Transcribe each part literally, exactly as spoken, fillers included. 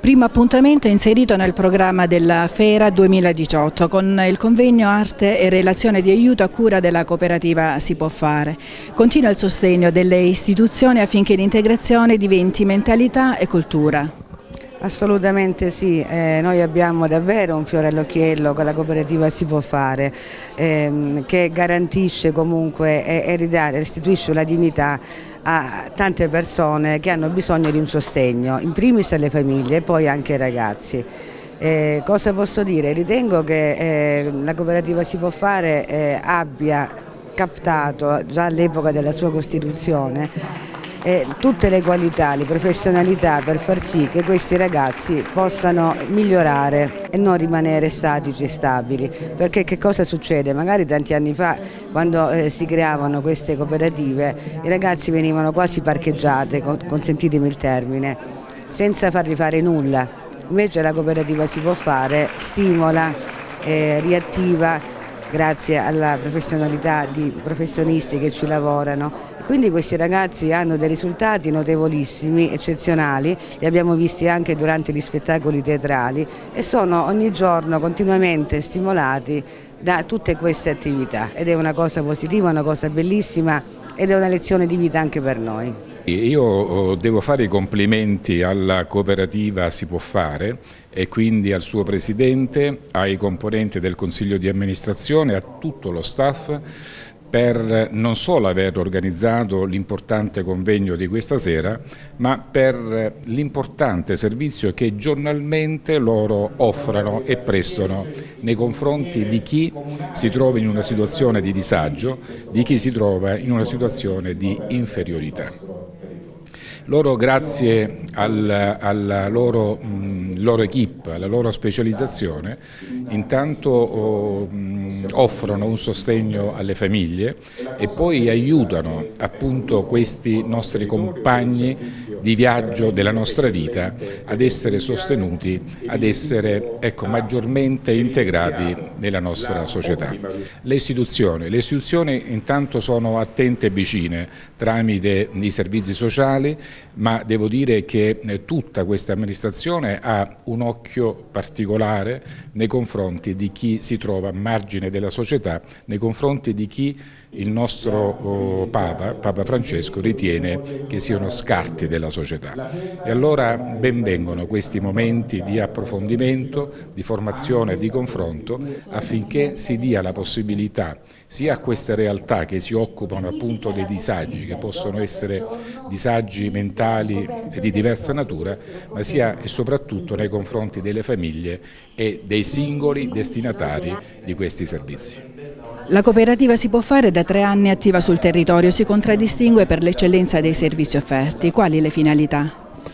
Primo appuntamento inserito nel programma della Fera duemiladiciotto con il convegno Arte e Relazione di aiuto a cura della cooperativa Si Può Fare. Continua il sostegno delle istituzioni affinché l'integrazione diventi mentalità e cultura. Assolutamente sì, eh, noi abbiamo davvero un fiore all'occhiello con la cooperativa Si Può Fare, ehm, che garantisce comunque e, e ridare, restituisce la dignità a tante persone che hanno bisogno di un sostegno, in primis alle famiglie e poi anche ai ragazzi. Eh, cosa posso dire? Ritengo che eh, la cooperativa Si Può Fare eh, abbia captato già all'epoca della sua costituzione Eh, tutte le qualità, le professionalità per far sì che questi ragazzi possano migliorare e non rimanere statici e stabili, perché che cosa succede? Magari tanti anni fa, quando eh, si creavano queste cooperative, i ragazzi venivano quasi parcheggiati, consentitemi il termine, senza fargli fare nulla. Invece la cooperativa Si Può Fare stimola, eh, riattiva, grazie alla professionalità di professionisti che ci lavorano. Quindi questi ragazzi hanno dei risultati notevolissimi, eccezionali, li abbiamo visti anche durante gli spettacoli teatrali e sono ogni giorno continuamente stimolati da tutte queste attività ed è una cosa positiva, una cosa bellissima ed è una lezione di vita anche per noi. Io devo fare i complimenti alla cooperativa Si Può Fare e quindi al suo presidente, ai componenti del consiglio di amministrazione, a tutto lo staff per non solo aver organizzato l'importante convegno di questa sera, ma per l'importante servizio che giornalmente loro offrono e prestano nei confronti di chi si trova in una situazione di disagio, di chi si trova in una situazione di inferiorità. Loro, grazie al, alla loro, mh, loro equip, alla loro specializzazione, intanto oh, mh, offrono un sostegno alle famiglie e poi aiutano appunto questi nostri compagni di viaggio della nostra vita ad essere sostenuti, ad essere ecco, maggiormente integrati nella nostra società. Le istituzioni, le istituzioni intanto sono attente e vicine tramite i servizi sociali, ma devo dire che tutta questa amministrazione ha un occhio particolare nei confronti di chi si trova a margine della società, nei confronti di chi il nostro oh, Papa, Papa Francesco, ritiene che siano scarti della società. E allora ben vengono questi momenti di approfondimento, di formazione e di confronto affinché si dia la possibilità sia a queste realtà che si occupano appunto dei disagi, che possono essere disagi mentali e di diversa natura, ma sia e soprattutto nei confronti delle famiglie e dei singoli destinatari di questi servizi. La cooperativa Si Può Fare da tre anni attiva sul territorio, si contraddistingue per l'eccellenza dei servizi offerti. Quali le finalità?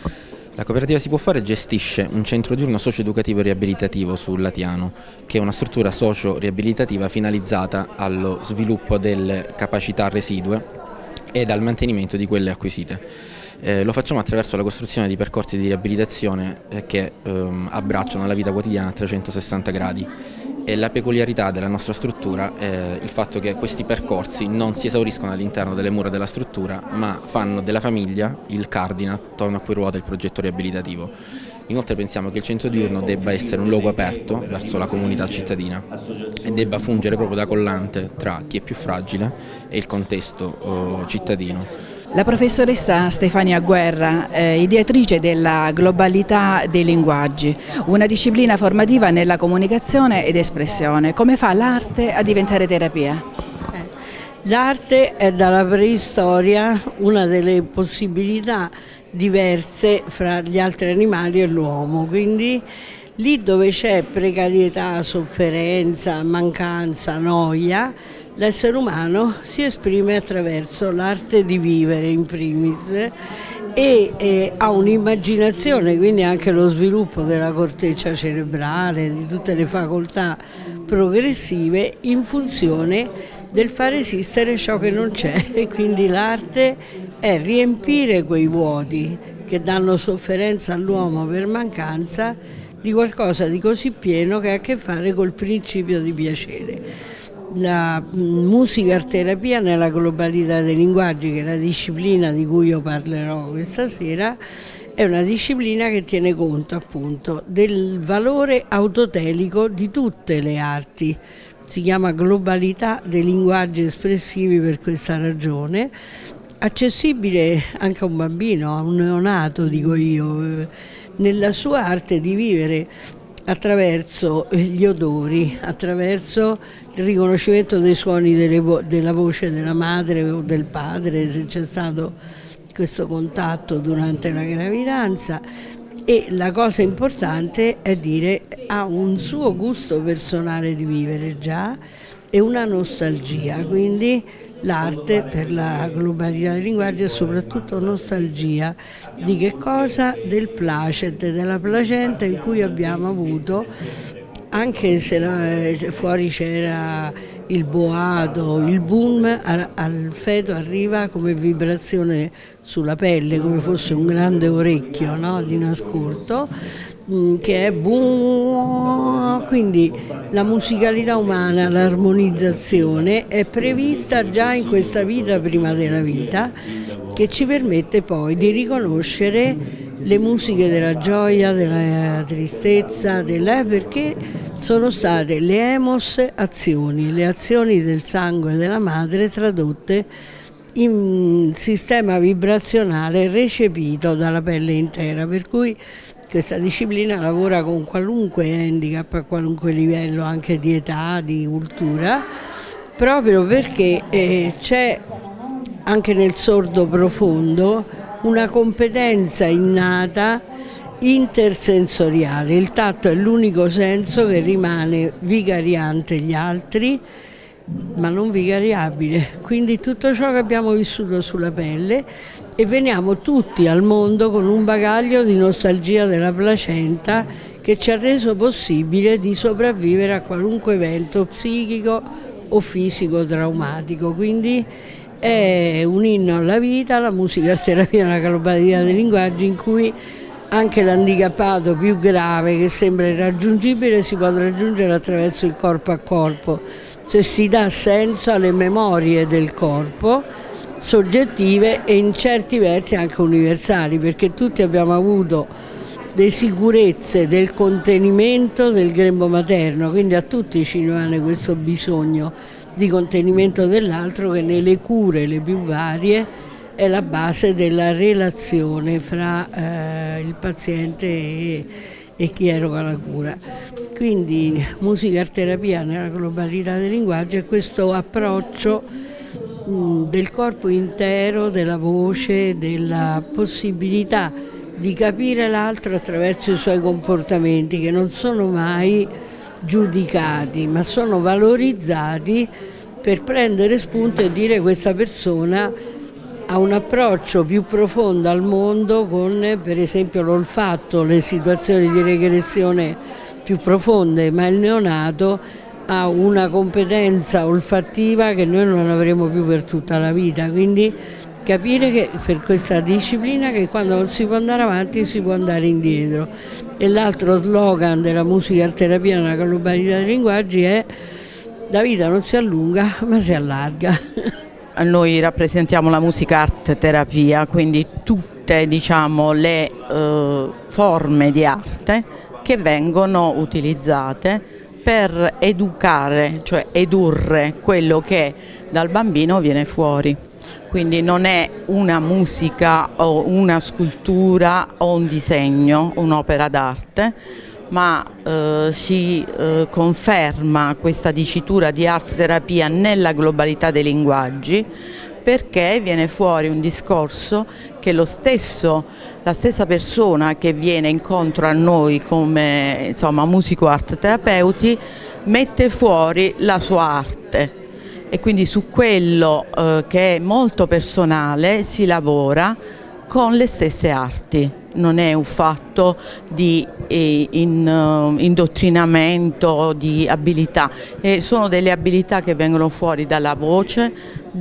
La cooperativa Si Può Fare gestisce un centro diurno socio-educativo e riabilitativo sul Latiano, che è una struttura socio-riabilitativa finalizzata allo sviluppo delle capacità residue ed al mantenimento di quelle acquisite. Eh, lo facciamo attraverso la costruzione di percorsi di riabilitazione eh, che ehm, abbracciano la vita quotidiana a trecentosessanta gradi. E la peculiarità della nostra struttura è il fatto che questi percorsi non si esauriscono all'interno delle mura della struttura, ma fanno della famiglia il cardine attorno a cui ruota il progetto riabilitativo. Inoltre pensiamo che il centro diurno debba essere un luogo aperto verso la comunità cittadina e debba fungere proprio da collante tra chi è più fragile e il contesto oh, cittadino. La professoressa Stefania Guerra, eh, ideatrice della globalità dei linguaggi, una disciplina formativa nella comunicazione ed espressione. Come fa l'arte a diventare terapia? L'arte è dalla preistoria una delle possibilità diverse fra gli altri animali e l'uomo, quindi lì dove c'è precarietà, sofferenza, mancanza, noia, l'essere umano si esprime attraverso l'arte di vivere in primis e eh, ha un'immaginazione, quindi anche lo sviluppo della corteccia cerebrale, di tutte le facoltà progressive in funzione del far esistere ciò che non c'è, e quindi l'arte è riempire quei vuoti che danno sofferenza all'uomo per mancanza di qualcosa di così pieno che ha a che fare col principio di piacere. La musica-terapia nella globalità dei linguaggi, che è la disciplina di cui io parlerò questa sera, è una disciplina che tiene conto appunto del valore autotelico di tutte le arti. Si chiama globalità dei linguaggi espressivi per questa ragione, accessibile anche a un bambino, a un neonato, dico io, nella sua arte di vivere attraverso gli odori, attraverso il riconoscimento dei suoni delle vo della voce della madre o del padre, se c'è stato questo contatto durante la gravidanza. E la cosa importante è dire ha un suo gusto personale di vivere già e una nostalgia, quindi l'arte per la globalità dei linguaggi è soprattutto nostalgia di che cosa? Del placet, della placenta in cui abbiamo avuto, anche se la, fuori c'era il boato, il boom, al, al feto arriva come vibrazione sulla pelle, come fosse un grande orecchio, no? Di un ascolto, mh, che è boom. Quindi la musicalità umana, l'armonizzazione è prevista già in questa vita prima della vita, che ci permette poi di riconoscere le musiche della gioia, della tristezza, della, perché sono state le emos azioni, le azioni del sangue della madre tradotte in sistema vibrazionale recepito dalla pelle intera, per cui questa disciplina lavora con qualunque handicap, a qualunque livello anche di età, di cultura, proprio perché eh, c'è anche nel sordo profondo una competenza innata intersensoriale. Il tatto è l'unico senso che rimane vicariante agli altri, ma non vicariabile. Quindi tutto ciò che abbiamo vissuto sulla pelle, e veniamo tutti al mondo con un bagaglio di nostalgia della placenta che ci ha reso possibile di sopravvivere a qualunque evento psichico o fisico traumatico. Quindi è un inno alla vita, la musica terapia nella globalità dei linguaggi, in cui anche l'handicappato più grave, che sembra irraggiungibile, si può raggiungere attraverso il corpo a corpo, se si dà senso alle memorie del corpo, soggettive e in certi versi anche universali, perché tutti abbiamo avuto le sicurezze del contenimento del grembo materno, quindi a tutti ci rimane questo bisogno di contenimento dell'altro, che nelle cure le più varie è la base della relazione fra eh, il paziente e, e chi eroga la cura. Quindi musica-terapia nella globalità dei linguaggi è questo approccio mh, del corpo intero, della voce, della possibilità di capire l'altro attraverso i suoi comportamenti, che non sono mai giudicati, ma sono valorizzati per prendere spunto e dire questa persona ha un approccio più profondo al mondo con, per esempio, l'olfatto, le situazioni di regressione più profonde, ma il neonato ha una competenza olfattiva che noi non avremo più per tutta la vita, quindi capire che per questa disciplina che quando non si può andare avanti si può andare indietro. E l'altro slogan della musica-terapia nella globalità dei linguaggi è: la vita non si allunga ma si allarga. Noi rappresentiamo la musica-arte-terapia, quindi tutte, diciamo, le eh, forme di arte che vengono utilizzate per educare, cioè edurre quello che dal bambino viene fuori. Quindi non è una musica o una scultura o un disegno, un'opera d'arte, ma eh, si eh, conferma questa dicitura di arte terapia nella globalità dei linguaggi, perché viene fuori un discorso che lo stesso, la stessa persona che viene incontro a noi come, insomma, musico arte terapeuti mette fuori la sua arte. E quindi su quello eh, che è molto personale si lavora con le stesse arti. Non è un fatto di eh, in, uh, indottrinamento, di abilità, e sono delle abilità che vengono fuori dalla voce,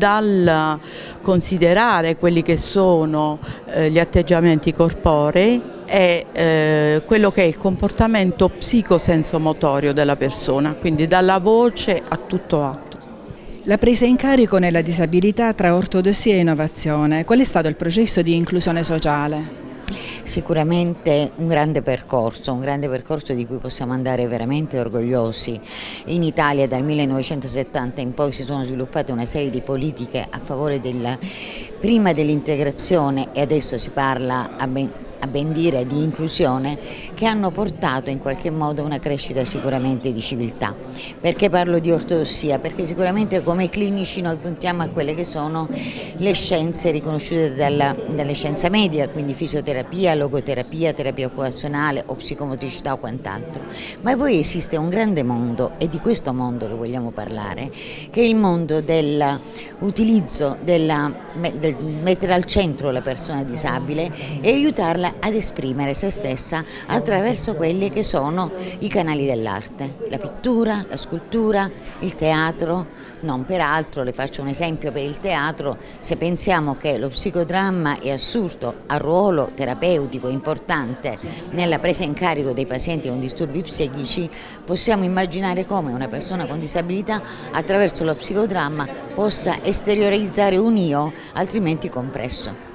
dal considerare quelli che sono eh, gli atteggiamenti corporei e eh, quello che è il comportamento psicosensomotorio della persona, quindi dalla voce a tutto atto. La presa in carico nella disabilità tra ortodossia e innovazione, qual è stato il processo di inclusione sociale? Sicuramente un grande percorso, un grande percorso di cui possiamo andare veramente orgogliosi. In Italia dal millenovecentosettanta in poi si sono sviluppate una serie di politiche a favore del, prima dell'integrazione e adesso si parla a ben, a ben dire di inclusione, che hanno portato in qualche modo una crescita sicuramente di civiltà. Perché parlo di ortodossia? Perché sicuramente come clinici noi puntiamo a quelle che sono le scienze riconosciute dalla, dalle scienze media, quindi fisioterapia, logoterapia, terapia occupazionale o psicomotricità o quant'altro. Ma poi esiste un grande mondo, e di questo mondo che vogliamo parlare, che è il mondo dell'utilizzo, del mettere al centro la persona disabile e aiutarla ad esprimere se stessa attraverso quelli che sono i canali dell'arte, la pittura, la scultura, il teatro. Non peraltro, le faccio un esempio per il teatro, se pensiamo che lo psicodramma è assurdo, ha ruolo terapeutico importante nella presa in carico dei pazienti con disturbi psichici, possiamo immaginare come una persona con disabilità attraverso lo psicodramma possa esteriorizzare un io altrimenti compresso.